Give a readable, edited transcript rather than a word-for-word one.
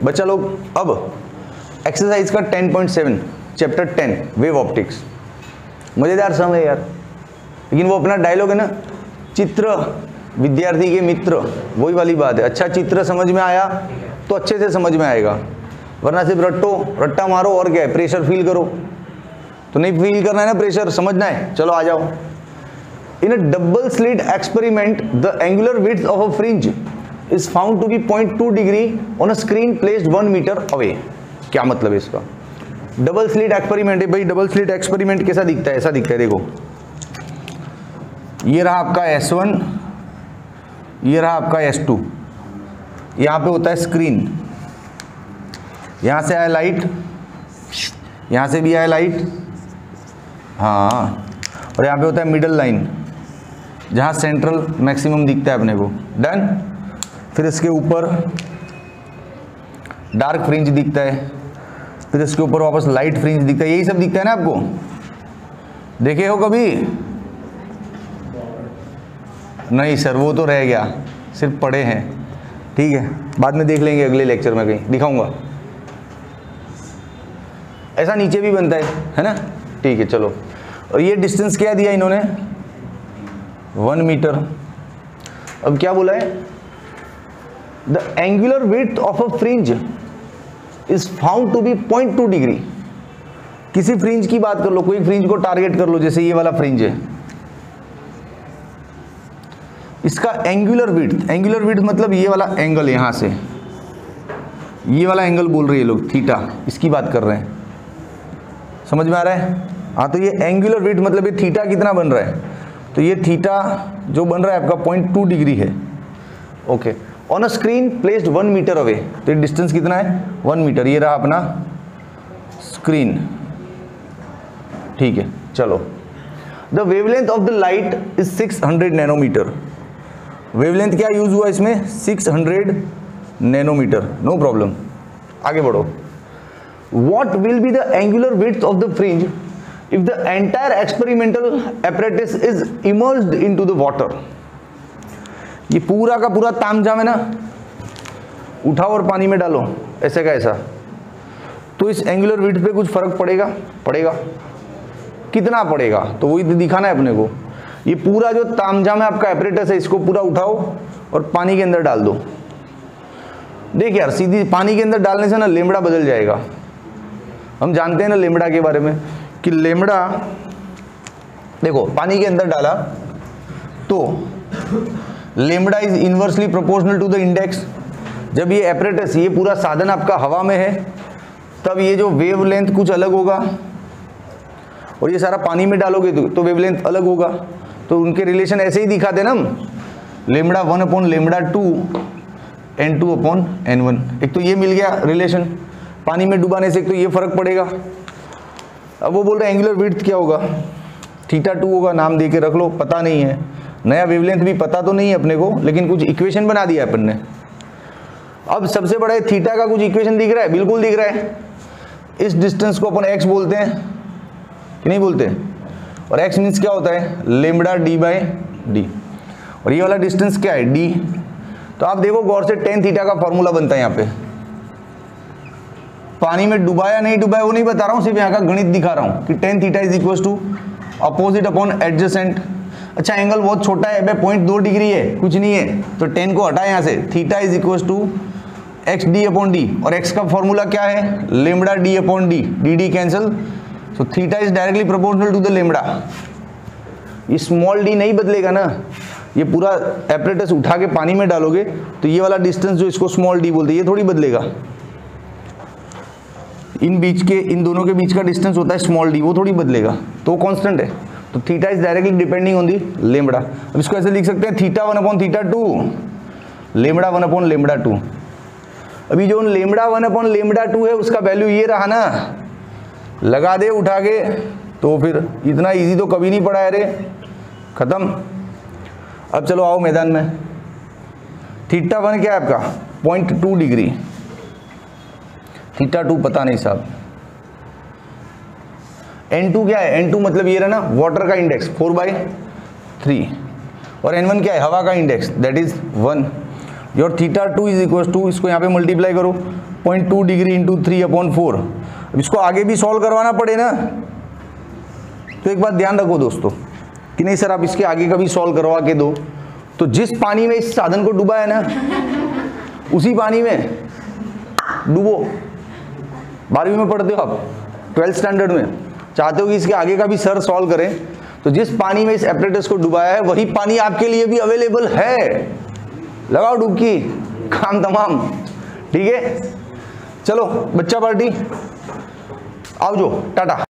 बच्चा लोग अब एक्सरसाइज का 10.7 चैप्टर 10 वेव ऑप्टिक्स, मजेदार सम है यार, लेकिन वो अपना डायलॉग है ना, चित्र विद्यार्थी के मित्र, वही वाली बात है। अच्छा चित्र समझ में आया तो अच्छे से समझ में आएगा, वरना सिर्फ रट्टा मारो और क्या है, प्रेशर फील करो तो नहीं फील करना है ना, प्रेशर समझना है। चलो आ जाओ। In a double slit experiment the angular width of a fringe is found to be 0.2 degree on a screen placed 1 metre away. क्या मतलब है इसका? डबल स्लिट एक्सपेरिमेंट है भाई। डबल स्लिट एक्सपेरिमेंट कैसा दिखता है? ऐसा दिखता है, देखो ये रहा आपका S1, ये रहा आपका S2, यहाँ पे होता है स्क्रीन, यहाँ से आया लाइट, यहाँ से भी आया लाइट, हाँ, और यहाँ पे होता है मिडल लाइन जहाँ सेंट्रल मैक्सिमम दिखता है अपने को। डन। फिर इसके ऊपर डार्क फ्रिंज दिखता है, फिर इसके ऊपर वापस लाइट फ्रिंज दिखता है, यही सब दिखता है ना आपको? देखे हो कभी? नहीं सर वो तो रह गया, सिर्फ पढ़े हैं। ठीक है, बाद में देख लेंगे, अगले लेक्चर में कहीं दिखाऊंगा। ऐसा नीचे भी बनता है ना? ठीक है चलो। और ये डिस्टेंस क्या दिया इन्होंने? 1 मीटर। अब क्या बोला है? The angular width of a fringe is found to be 0.2 degree. किसी फ्रिंज की बात कर लो, कोई फ्रिंज को टारगेट कर लो, जैसे ये वाला फ्रिंज है, इसका एंगुलर विड्थ मतलब ये वाला एंगल, यहां से ये वाला एंगल बोल रहे हैं लोग, थीटा, इसकी बात कर रहे हैं। समझ में आ रहा है? हाँ, तो ये एंगुलर विड्थ मतलब ये थीटा कितना बन रहा है, तो ये थीटा जो बन रहा है आपका 0.2 डिग्री है। Okay, on a screen placed 1 metre away, तो ये डिस्टेंस कितना है? 1 मीटर। ये रहा अपना स्क्रीन। ठीक है चलो। The wavelength of the light is 600 nanometre. Wavelength क्या यूज हुआ इसमें? 600 नैनोमीटर। नो प्रॉब्लम, आगे बढ़ो। What will be the angular width of the fringe if the entire experimental apparatus is immersed into the water? ये पूरा का पूरा तामझाम है ना, उठाओ और पानी में डालो, ऐसे का ऐसा, तो इस एंगुलर विड्थ पे कुछ फर्क पड़ेगा? पड़ेगा। कितना पड़ेगा? तो वही दिखाना है अपने को। ये पूरा जो तामझाम है आपका एपरेटस है, इसको पूरा उठाओ और पानी के अंदर डाल दो। देख यार, सीधी पानी के अंदर डालने से ना लेमड़ा बदल जाएगा। हम जानते हैं ना लेमड़ा के बारे में, कि लेमड़ा, देखो पानी के अंदर डाला तो lambda is inversely proportional to the index. जब ये एपरेटस, ये पूरा साधन आपका हवा में है, तब ये जो वेवलेंथ कुछ अलग होगा, और ये सारा पानी में डालोगे तो वेवलेंथ अलग होगा। तो उनके रिलेशन ऐसे ही दिखाते ना हम, लेमड़ा 1/λ2 n2/n1। एक तो ये मिल गया रिलेशन, पानी में डुबाने से एक तो ये फर्क पड़ेगा। अब वो बोल रहे हैं एंगुलर विड्थ क्या होगा? θ2 होगा, नाम दे के रख लो, पता नहीं है, नया वेवलेंथ भी पता तो नहीं है अपने को, लेकिन कुछ इक्वेशन बना दिया अपन ने। अब सबसे बड़ा थीटा का कुछ इक्वेशन दिख रहा है? बिल्कुल दिख रहा है। इस डिस्टेंस को अपन x बोलते हैं कि नहीं बोलते? और x मीन्स क्या होता है? λ/d/d। और ये वाला डिस्टेंस क्या है? d। तो आप देखो गौर से, tan थीटा का फॉर्मूला बनता है यहाँ पे। पानी में डुबाया नहीं डुबाया वो नहीं बता रहा हूँ, सिर्फ यहाँ का गणित दिखा रहा हूँ कि tan theta is equal to opposite upon adjacent. अच्छा एंगल बहुत छोटा है, 0.2 डिग्री है, कुछ नहीं है, तो tan को हटाए यहाँ से, theta is equal to xd/d, और x का फॉर्मूला क्या है? λ/d/d, dd cancel, so theta is directly proportional to the lambda. ये स्मॉल d नहीं बदलेगा ना, ये पूरा एपरेटस उठा के पानी में डालोगे तो ये वाला डिस्टेंस जो इसको स्मॉल d बोलते हैं, ये थोड़ी बदलेगा। इन दोनों के बीच का डिस्टेंस होता है स्मॉल d, वो थोड़ी बदलेगा, तो कांस्टेंट है। तो theta is directly depending on the lambda. अब इसको ऐसे लिख सकते हैं, θ1/θ2, λ1/λ2। अभी जो λ1/λ2 है उसका वैल्यू ये रहा ना, लगा दे उठा के, तो फिर इतना इजी तो कभी नहीं पड़ा है रे, खत्म। अब चलो आओ मैदान में। θ1 क्या है आपका? 0.2 डिग्री। θ2 पता नहीं साहब। n2 क्या है? n2 मतलब ये रहा ना वाटर का इंडेक्स 4/3, और n1 क्या है? हवा का index, that is 1। Your θ2 is equal to, इसको यहाँ पे मल्टीप्लाई करो, 0.2 डिग्री इंटू 3/4। अब इसको आगे भी सॉल्व करवाना पड़े ना, तो एक बात ध्यान रखो दोस्तों कि नहीं सर आप इसके आगे का भी सॉल्व करवा के दो, तो जिस पानी में इस साधन को डुबा है ना उसी पानी में डूबो। 12वीं में पढ़ते हो आप, 12th स्टैंडर्ड में, चाहते हो कि इसके आगे का भी सर सॉल्व करें, तो जिस पानी में इस एपरेटस को डुबाया है वही पानी आपके लिए भी अवेलेबल है, लगाओ डुबकी, काम तमाम। ठीक है, चलो बच्चा पार्टी आओ जो, टाटा।